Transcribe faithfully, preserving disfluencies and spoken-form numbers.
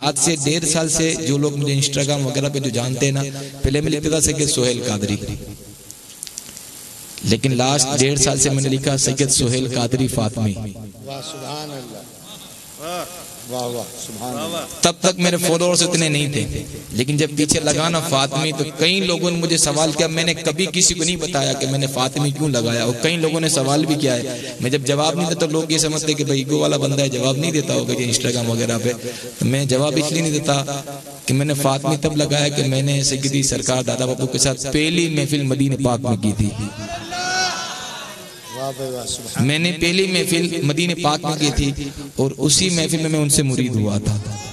आज से डेढ़ साल से जो लोग मुझे इंस्टाग्राम वगैरह पे जो जानते हैं ना, पहले मैं लिखता था सैयद सोहेल कादरी, लेकिन लास्ट डेढ़ साल से मैंने लिखा सैयद सोहेल कादरी फातमी। वाह सुभान अल्लाह, वाह वाह सुभान अल्लाह। तब तक मेरे फॉलोअर्स इतने नहीं थे, लेकिन जब पीछे लगा ना फातमी तो कई लोगों ने मुझे सवाल किया। मैंने कभी किसी को नहीं बताया कि मैंने फातमी क्यों लगाया, और कई लोगों ने सवाल भी किया है। मैं जब जवाब नहीं देता तो लोग ये समझते कि भाई ईगो वाला बंदा है, जवाब नहीं देता होगा कि इंस्टाग्राम वगैरह पे। तो मैं जवाब इसलिए नहीं देता कि मैंने फातमी तब लगाया कि मैंने सैयदी सरकार दादा बापू के साथ पहली महफिल मदीने पाक में की थी। मैंने पहली महफिल मदीने पाक में की थी और उसी महफिल में मैं उनसे मुरीद हुआ था।